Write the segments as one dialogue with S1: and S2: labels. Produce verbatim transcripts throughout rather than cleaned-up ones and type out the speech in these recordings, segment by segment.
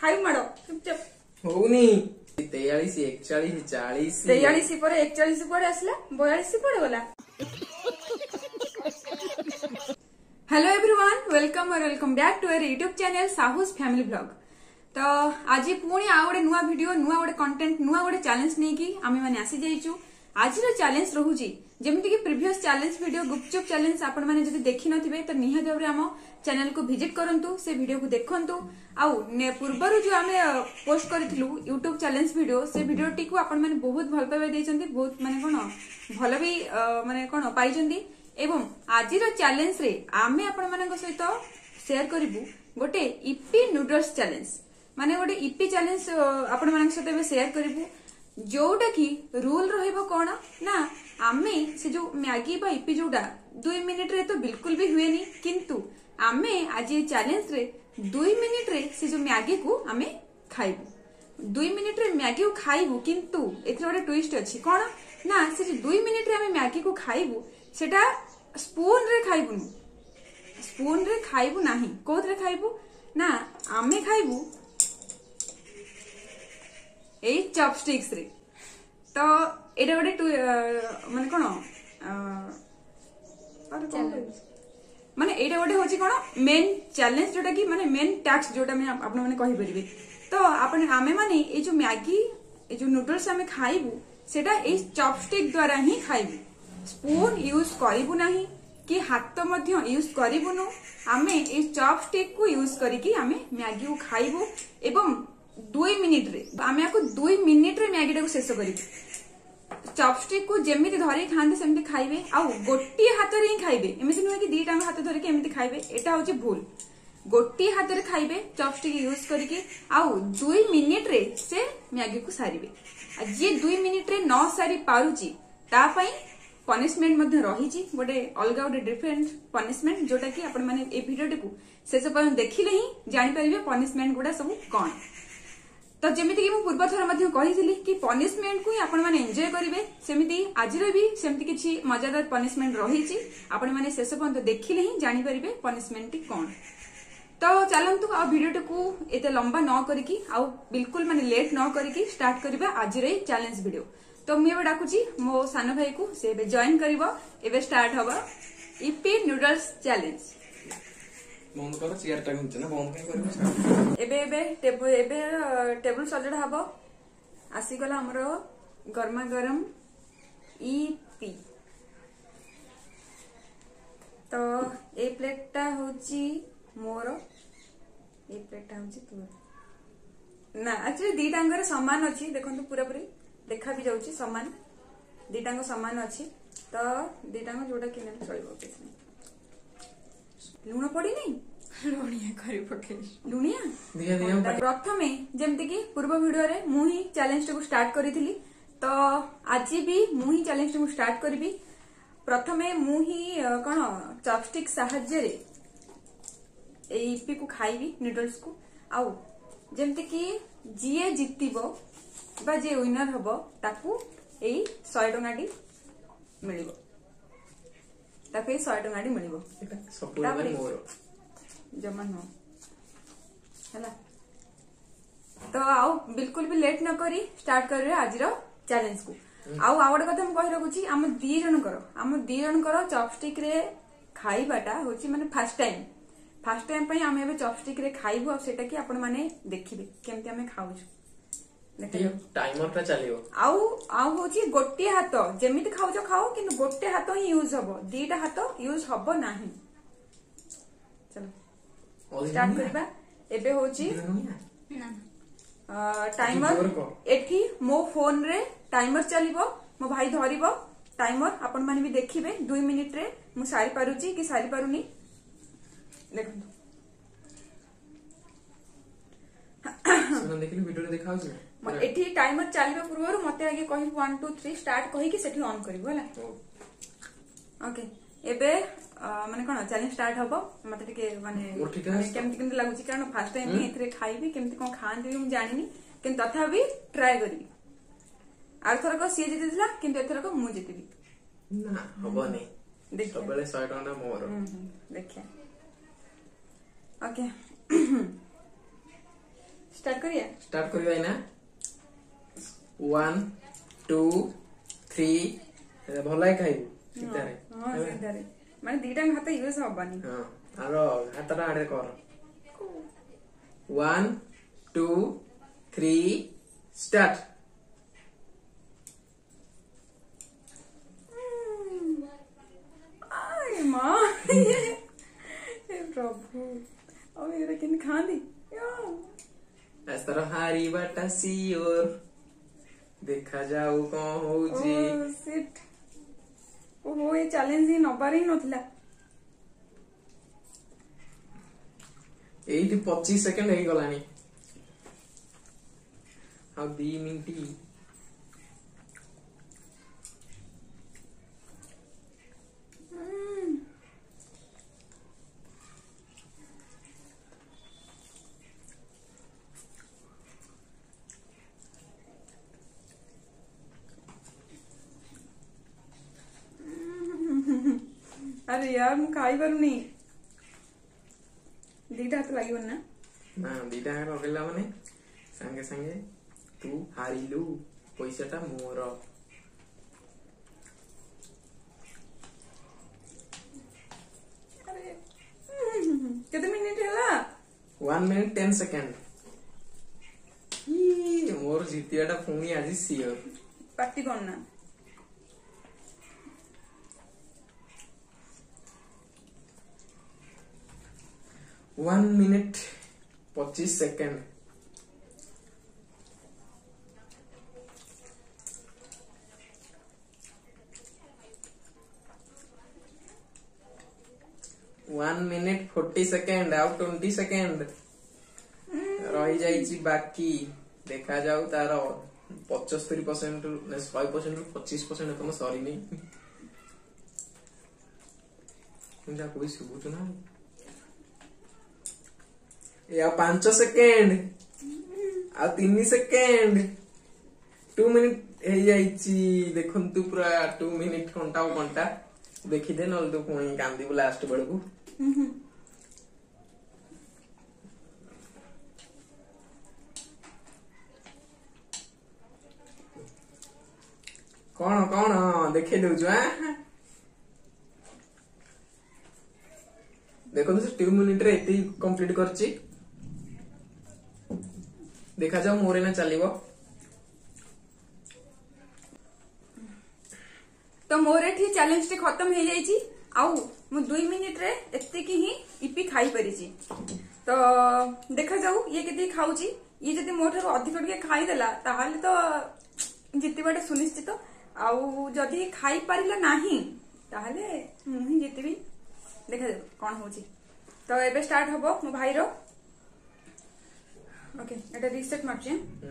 S1: खाई माड़ चुपचाप
S2: होनी तेयालीस एकचालीस चालीस
S1: तेयालीस पर एकचालीस कुआडे आसला बयालीस कुआडे गला। हेलो एवरीवन वेलकम और welcome back to our YouTube channel Sahu's family blog. तो आज पुणी आ गोटे नुआ वीडियो नुआ गोटे कंटेंट नुआ गोटे चैलेंज नहीं कि आम मैंने आसी जाइछु। आज चैलेंज रोचे जमती कि previous challenge video gupchup challenge आपण मैंने जब देखी नथिबे तो निहात भाव में आम चैनल को विजिट करंतु से वीडियो को देखंतु। आउ पूर्वर जो आम पोस्ट करूँ यूट्यूब चैलेंज वीडियो से वीडियो टी को आपण मैंने बहुत भल पाइबा देइचंती बहुत माने कोन भल भी माने कोन पाइचंती। एवं आज चैलेंज रे आमे आपण मानक सहित शेयर करिवु गोटे इपी नूडल्स चैलेंज माने गोटे इपी चैलेंज आपण मानक सहित शेयर करिवु जोटा कि रूल रहिबो कोन ना आमे से जो मैगी बा इपी जोटा दुई मिनिट रे तो बिल्कुल भी हुएनी किंतु आमे आज ये चैलेंज रे दुई मिनिट रे से जो मैगी को आमे खाइबु दुई मिनिट रे मैगी को खाइबु किंतु एथरे गोटे ट्विस्ट अछि कोन ना से जो दुई मिनिट रे आमे मैगी को खाइबु सेटा स्पून रे खाइबु स्पून रे खाइबु नाही कोथरे खाइबु ना आमे खाइबु ए चॉपस्टिक्स रे। तो एटा गोटे माने कोन माने एटा गोटे होची कोन मेन चैलेंज जोटा कि माने मेन टास्क जोटा मैं आपण माने कहि परिबे। तो आपण आमे माने ए जो मैगी ए जो नूडल्स आमे खाइबु सेटा ए चॉपस्टिक द्वारा ही खाइबु स्पून यूज करिबु नाही कि हाथ मध्य यूज करिबुनु आमे ए चॉपस्टिक को यूज करिकि आमे मैगी को खाइबु एवं दुई मिनिट रे आमे आको दुई मिनिट रे मैगी को शेष करिबु। चॉपस्टिक को जेमिति धरि खांदे सेमिति खाइबे आउ गोटी हाथ रे ही खाइबे एमिति नुहे कि दीटा हाथ धरि के एमिति खाइबे एटा होची भूल। गोटी हाथ रे खाइबे चॉपस्टिक यूज करिकि आउ दुई मिनिट रे से मैगी को सारिबे। आ जे दुई मिनिट रे न सारी पारुची ता पई पनिशमेंट मध्ये रही गोटे अलग गोटे डिफरेंट पनिशमेंट जोटा कि आपण माने ए वीडियो को शेष पर्यंत देखिले ही जानि परिबे पनिशमेंट गुडा सब कोन। तो जेमिति कि मु पूर्व थर मध्ये कहिथिली कि पनिशमेंट को आपण माने एन्जॉय करिवे सेमिति आजिर भी सेमिति किछि मजादार पनिशमेंट रही आपण माने शेष पर्यंत देखिले ही जानि परिबे पनिशमेंट टी कोन। तो चलंतु आ वीडियो को एते लंबा न करिकि आ बिल्कुल माने लेट न करिकि स्टार्ट करबा आजिर चैलेंज वीडियो। तो मुझे डाकुची मो सान भाई को से जॉइन करिवो एबे स्टार्ट हबो इपी नूडल्स चैलेंज।
S2: बंद कर चेयर टा घुंचे ना बंद कहीं करबो
S1: एबे एबे टेबल एबे टेबल सजड़ा हबो आसी गला हमरो गरमा गरम इपी। तो ए प्लेट टा होची मोर ए प्लेट टा होची तोर ना एक्चुअली दीटांगर समान अछि देखंतु पूरा पूरी देखा भी जाउची समान दीटांग समान अछि। तो दीटांग जोटा किने चलबो किछ लुण पड़ी नहीं लुणिया करी पके लुणिया
S2: दिया दिया
S1: प्रथमे जेमति कि पूर्व वीडियो रे मु ही चैलेंज को स्टार्ट करिथिली। तो आज भी मु ही चैलेंज को स्टार्ट करबी। प्रथमे मु ही कोन चॉपस्टिक सहाय्य रे ए इपी को खाइबी नूडल्स को आउ जेमति कि जीए जितिबो बा जे विनर हबो ताकू एई सौ टंगाटी मिलिबो ताकू एई सौ टंगाटी मिलिबो तापरे जमा न हैला। तो आउ बिल्कुल भी लेट न करी स्टार्ट करबे आज रो चैलेंज को। आउ आ गोटे कथा हम कहि रखुची हम दी जन कर हम दी जन कर चॉपस्टिक रे खाइबाटा होची माने फर्स्ट टाइम फर्स्ट टाइम पई हम एबे चॉपस्टिक रे खाइबो आ सेटा कि आपण माने देखिबे केमते हमें खाउछु
S2: टाइमर टा चलियो
S1: आउ आउ होची गोटे हाथ जेमिति खाउछ खाओ किंतु गोटे हाथ ही यूज हबो दीटा हाथ यूज हबो नाही। चलो स्टार्ट करबा एबे होची ना टाइमर एठी मो फोन रे टाइमर चलिबो मो भाई धरिबो टाइमर आपण माने भी देखिबे दुई मिनिट रे मु सारी पारुची कि सारी पारुनी देखंतु
S2: सुन देखिलु वीडियो रे देखाउ छ
S1: एठी टाइमर चलिबा पूर्व मते आगे कहि वन टू थ्री स्टार्ट कहि कि सेठी ऑन करिवो हला। ओके एबे माने कोन चैलेंज स्टार्ट हबो मते टिके माने केमति केमति लागुची कारण फर्स्ट टाइम मी एथरे खाइबी केमति कोन खांदी हम जानिनी किंतु तथा भी ट्राई करबी। आर थर को सी जितिला किंतु एथर को मु जितिबी
S2: ना हबो नै देख सबले सौ टका मोर देखिया।
S1: ओके स्टार्ट करिया
S2: स्टार्ट करिया ना वन टू थ्री भलाई खाइबू सीतारे
S1: हां सीतारे माने दीटा हाथ यूज हबानी
S2: हां आरो हातटा आडे कर वन टू थ्री स्टार्ट
S1: आई मां हे प्रभु अब ये किन खांदी
S2: ऐस तरह हारी बाटा सियोर देखा जाऊ कौन होउची
S1: ओ शिट ओहो ये चैलेंज ही नबार ही नथिला
S2: एटी पच्चीस सेकंड हे गलानी हाउ दी मिनटी अरे यार मु खाई पारुनी दीटा हाथ लागिबन ना ना दीटा हाथ लगेला माने संगे संगे तू हारिलु पैसाटा मोर
S1: अरे केते मिनिट हैला
S2: वन मिनिट टेन सेकंड ई मोर जीतियाटा पुणी आज सियोर
S1: पार्टी करना
S2: वन मिनिट पच्चीस सेकंड वन मिनिट फोर्टी सेकंड आउ ट्वेंटी सेकंड रही जाइची बाकी देखा जाऊ तार पचस्तरी परसेंट शहे परसेंट पच्चीस परसेंट तुम सरी नहीं मुझे कोई शुभुचु ना या पांच सेकेंड आ तीन सेकेंड टू मिनिट हे जाइची देखंतु पूरा टू मिनिट घंटा घंटा देखी दे नल तो पुणी कांदी लास्ट बेलू कौन कौन देखे दौचु देखो से टू मिनिट रे एती कंप्लीट करची देखा जाओ मोरे ना चलिबो
S1: तो मोर एठी चैलेंज टे खत्म हे जाईची आउ मु दो मिनिट रे एते की ही इपी खाई परिची तो देखा जाऊ ये केते खाउची ये जदी मोठरो अधिक टिके खाई देला ताहाले तो जितिबाटा सुनिश्चित आउ जदी खाई परिला नाही ताहाले मु ही जितिबी देखा जाऊ कोन होची तो एबे स्टार्ट हबो मो भाई रो ओके एटा रीसेट मारछे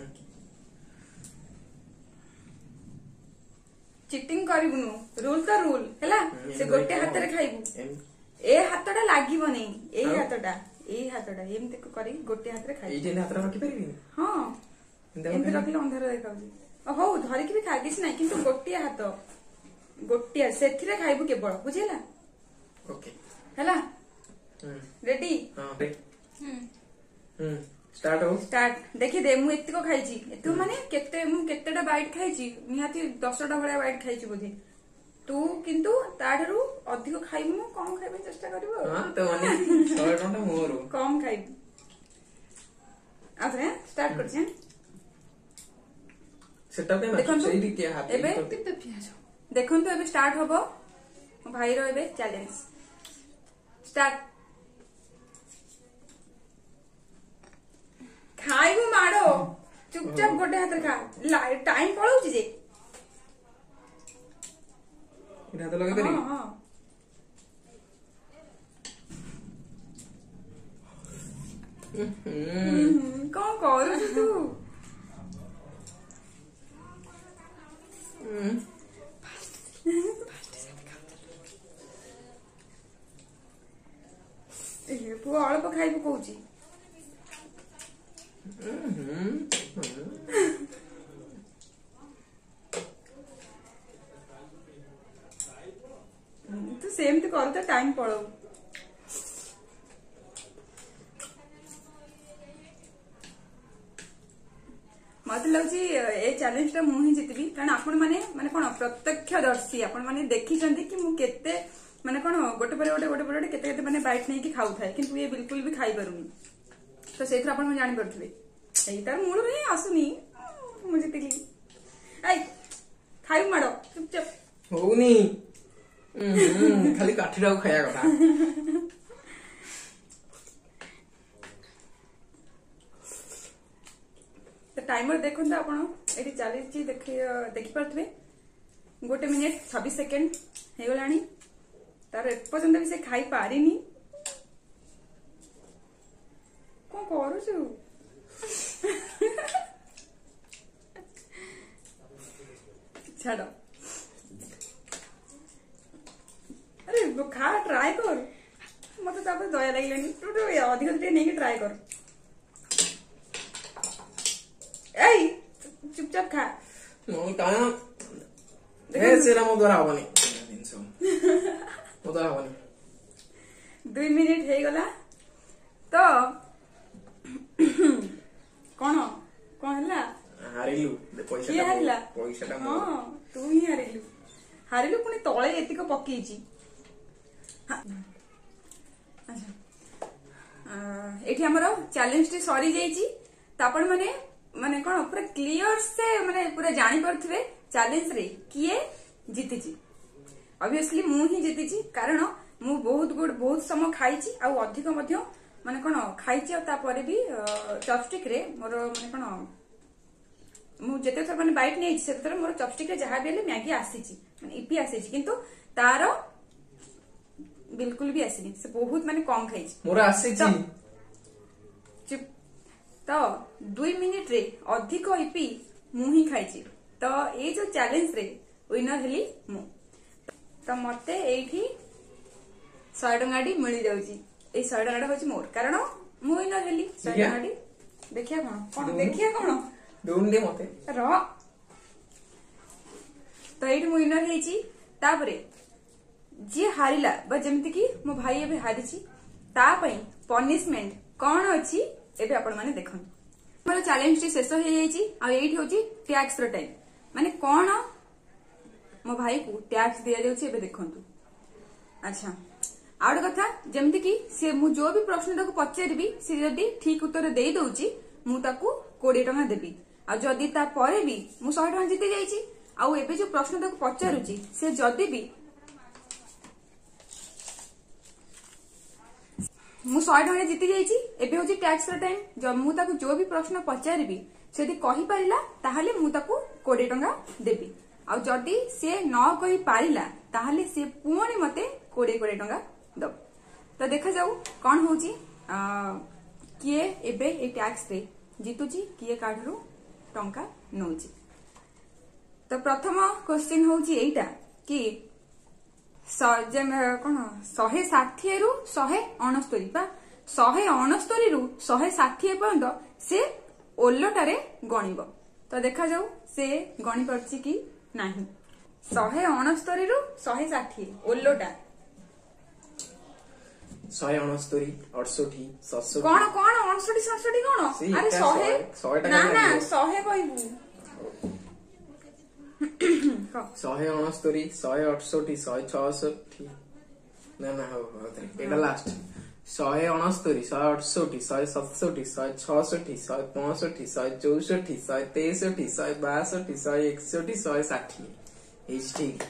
S1: चिटिंग करिबुनु रूल तो रूल हैला से गोटे हाथ रे खाइबु ए हाथटा लागिबो नै ए हाथटा ए हाथटा एमते करी गोटे हाथ रे खाइ
S2: ए जे हाथ रे रखि परिबी
S1: हां एमते रखले अंधार देखाउजी ओ हो धरि कि भी खा किछ नै किंतु गोटे हाथ गोटे सेथिरे खाइबु केवल बुझिला
S2: ओके
S1: हैला रेडी
S2: हां रे हम हम स्टार्ट हो
S1: स्टार्ट देखि दे मु एत्तिको खाइची एत्तो माने केते मु केतेटा बाइट खाइची निहाती दसटा भळा बाइट खाइची बोधे तू किंतु ताडरू अधिक खाइबु मु कम खाइबे चेष्टा करबो
S2: हां तो माने सौ टका मोर
S1: कम खाइबु आथरे स्टार्ट करछे
S2: सेटअप पे देखो सही रीति हाथ
S1: एबे किते पियाज देखंतु एबे स्टार्ट होबो मो भाई रो एबे चैलेंज स्टार्ट खाइबु माडो चुपचाप गोटे हाथ रे खा टाइम पळौची जे
S2: इना तो लगे तरी
S1: हां हां हम्म कौन करू तू
S2: हम्म
S1: ए पु अल्प खाइबु कहूची तू सेम तो कर तो टाइम पड़ो मत लगुच ए चैलेंज टा मुझे जितबी कारण आपण माने माने कोन प्रत्यक्षदर्शी आपण माने देखी चंदी कि मु केते माने कोन गोटे पर गोटे गोटे पर गोटे केते केते माने बाइट नै कि खाउ थाए किंतु ये बिल्कुल भी खाई करूनी तो सेथर आपण जानि परथबे एई तार मूल रे आसुनी मु जितली आई खाई माडो चुपचाप
S2: होउनी खाली काठीरा खाया कथा
S1: टाइमर देखो तो आपण एठी चली देखि देखि पारथबे गोटे मिनिट छब्बीस सेकेंड हे गलानी तार एपर्यंत भी से खाई पारिनी कोन करू छु छाड़ो अरे वो खा ट्राई कर मत तापर दया लागलानी तो अधिक टे नहीं ट्राई कर ऐ चुपचाप खा
S2: मोई ता ए सेरा मो द्वारा हबनी दिनसो मो द्वारा हबनी
S1: दुई मिनिट हे गला तो कोन कोन हला
S2: हारिलु दे पैसा
S1: किए हारिला
S2: पैसा टा
S1: हां तू ही हारिलु हारिलु पुनी तळे एतिक पकेइची अच्छा एठी हमरो चैलेंज टी सरी जाईची तापण माने माने कोन पूरा क्लियर से माने पूरा जानि परथबे चैलेंज रे किए जीतिची ऑब्वियसली मु ही जीतिची कारण मु बहुत गुड बहुत समय खाइची आ अधिक मध्य माने कोन खाइची आ तापरे भी चॉपस्टिक रे मोर माने कोन मु जते थर माने बाइट नै से थर मोर चॉपस्टिक रे जहा बेले मैगी आसीची माने इपी आसीची किंतु तार बिल्कुल भी आसीनी से बहुत माने कम खाइची
S2: मोर आसीची
S1: चुप तो दुई मिनिट रे अधिक इपी मु ही खाइची तो ये जो चैलेंज रे विनर हेली मु तो मते एठी सौ टंगाडी मिली जाउची ए सौ टंगाडा होची मोर कारण मु विनर हेली सौ टंगाडी देखिया कोन कोन देखिया कोन
S2: दोन दे मते
S1: र तो एठी मु विनर हेची तापरे जे हारिला बा जेमति कि मो भाई एबे हारिची ता पई पनिशमेंट कोन अछि एबे आपण माने देखन हमर चैलेंज टी शेष हो जाईची आ एठी होची टैक्स रो टाइम माने कोन मो भाई को टैक्स दिया जाउची एबे देखंतु अच्छा आउड कथा जेमति कि से मु जो भी प्रश्न ताको पचारिबी से जदी ठीक उत्तर देई दउची मु ताको बीस टका देबी आ जदी ता परे भी मु सौ टका जीते जाईची आ एबे जो प्रश्न ताको पचारुची से जदी भी मु सौ टका जीति जाईची एबे होची टैक्स रो टाइम जब मु ताको जो भी प्रश्न पचारिबी सेदी कहि पारिला ताहाले मु ताको बीस टका देबी आ जदी से न कहि पारिला ताहाले से पुणी मते बीस बीस टका दब तो देखा जाऊ कोन होची किए एबे ए टैक्स रे जीतुची किए काढरू टंका नउची तो प्रथम क्वेश्चन होची एटा कि कौन शहे षाठी रु शहे अणस्तरी बा शहे अणस्तरी रु शहे षाठी पर्यंत से ओलटारे गणिब तो देखा जाऊ से गणी परछि कि नाही शहे अणस्तरी रु शहे षाठी ओलटा
S2: शहे अणस्तरी अड़सठी सतसठी
S1: कौन कौन अड़सठी सतसठी कौन अरे शहे ना ना शहे कहबू
S2: शहे अणस्तरी शहे अठसठी शहे छठी ना ना हो एटा लास्ट शहे अणस्तरी शहे अठसठी शहे सतसठी शहे छठी शहे पैंसठी शहे चौसठी शहे तेसठी शहे बासठी शहे एकसठी शहे षाठी ठीक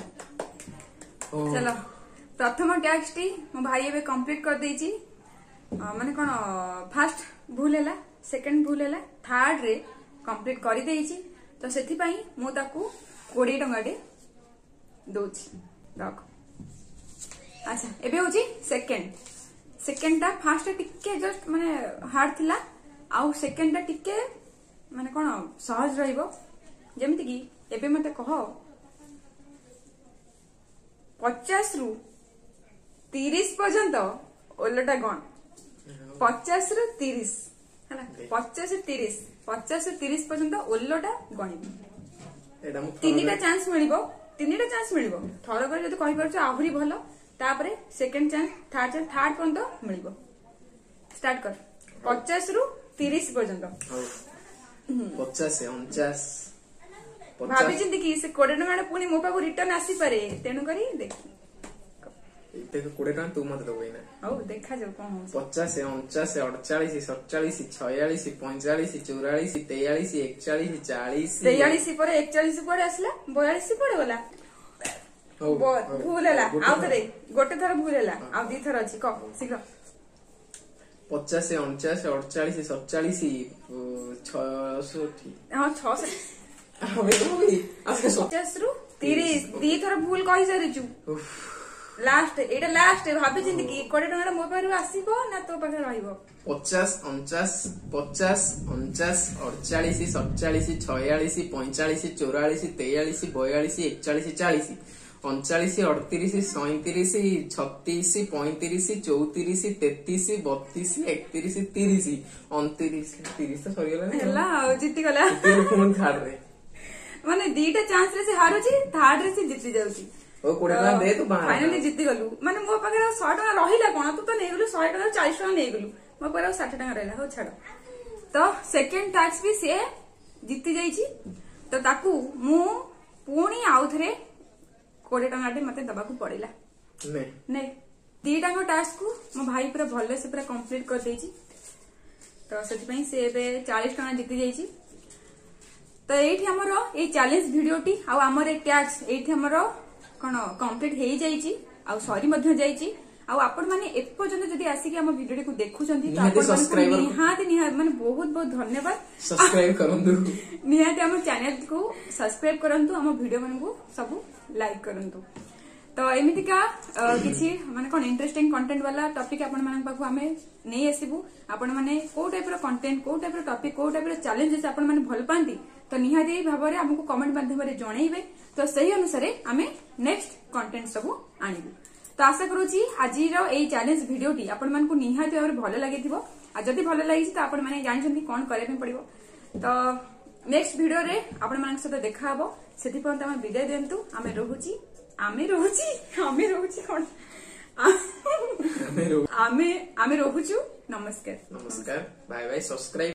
S1: चलो प्रथम टैक्स टी मो भाई एबे कंप्लीट कर देची माने कोन फर्स्ट भूल हैला सेकंड भूल हैला थर्ड रे कंप्लीट कर देची तो सेथि पई मु ताकू बीस टंका दे दोची रख अच्छा एबे होची सेकंड सेकंड टा फर्स्ट टिके जस्ट माने हार्ड थिला आउ सेकंड टा टिके माने कोन सहज रहइबो जेमिति कि एबे मते कह पचास रु तीस पर्यंत ओलटा गण पचास रु तीस है पचास तीस पचास तीस पर्यंत ओलटा गणिब तीन चांस मिलिबो तीन चांस मिलिबो थर कर जदि कहि परछ आहुरी भलो तापरे second chance third chance third पर्यंत मिलिबो स्टार्ट कर पचास रु तीस पर्यंत
S2: पचास अणचाश
S1: भाभी चिंती कि से कोड़े टଙ୍କା पुणी मो पाखु रिटर्न आसी पारे तेणु करी देख
S2: देख कोड़े टଙ୍କା तू मत दबई ना
S1: हौ देखा जाऊ कौन हो
S2: पचास अणचाश अड़चाश सतचाश छयाश पैंचाश चौराश तेयाश एकचाश चालीस
S1: तेयालीस पर एकचालीस कुआडे आसला बयालीस कुआडे गला भूल है आउ थे गोटे थर भूल है आउ दी थर अच्छी कह शीघ्र
S2: पचास अणचाश अड़चाश सतचाश छठी
S1: हाँ छह पचास रु तीस दी थर भूल कही सारिचु लास्ट एटा लास्ट भाभी जिंदगी कोड़े टଙ୍କା मो पाखु आसीबो ना तो पाखे रहइबो
S2: पचास अणचाश पचास अणचाश अड़चाश सतचाश छयाश पैंचाश चौराश तेयाश बयालीस एकचाश चालीस अणचाश अड़तीस सैंतीस छत्तीस पैंतीस चौतीस तेतीस बत्तीस एकतीस तीस अणतीस तीस तो सरीगला
S1: जीति गला
S2: थार्ड रे
S1: माने दीटा चांस रे से हारुची थर्ड रे से जीति जाउची
S2: ओ कोड़े टଙ୍କା दे तू
S1: फाइनली जीति गलु माने मो पाखे सौ टଙ୍କା रहिला कोन तू तो नै गलु सौ टଙ୍କା चालीस टଙ୍କା नै गलु मो पाखे साठ टଙ୍କା रहला हो छाड़ तो सेकंड टैक्स भी से जीति जाईची तो ताकू मु पुणी आउ थरे कोड़े टଙ୍କା टे मते दबाकू पड़ेला
S2: नै
S1: नै दीटा को टास्क को मो भाई पूरा भले से पूरा कंप्लीट कर देची तो सेति पई से बे चालीस टଙ୍କା जीति जाईची तो एठी हमरो ए चैलेंज वीडियोटी आ हमर ए टैक्स एठी हमरो कौन कंप्लीट हो जाइए आ सरी जाइए आपण मैंने एपर्यंत जदि आसिक आम भिडियो को देखुंती निहाती निहाती माने बहुत बहुत धन्यवाद
S2: सब्सक्राइब करंतु
S1: निहाती आम चैनल को सब्सक्राइब करंतु आम वीडियो मन को सब लाइक करंतु तो एमितिका किछि माने कोन इंटरेस्टिंग कंटेंट वाला टॉपिक आपण मन पाखु आमे नै आसीबु आपण माने को टाइप रो कंटेंट को टाइप रो टॉपिक को टाइप रो चैलेंजेस आपण माने भल पांती तो निहाती भाबरे हमको कमेंट माध्यम रे जणाइबे तो सही अनुसार आमे नेक्स्ट कंटेंट सब आनिबु तो आशा करूची आज ये चैलेंज वीडियोटी आपण मन को निहाती भाबरे भल लागिथिबो आ जदी भल लागिछि तो आपण माने जानछन्ती कोन करे पे पड़िबो तो नेक्स्ट वीडियो रे आपण मन सहित देखा हबो सेति पर्यंत हम विदाय देंतु आमे रहूची आमे रहूची आमे रहूची कोन आमे आमे रहूचु नमस्कार
S2: नमस्कार बाय बाय सब्सक्राइब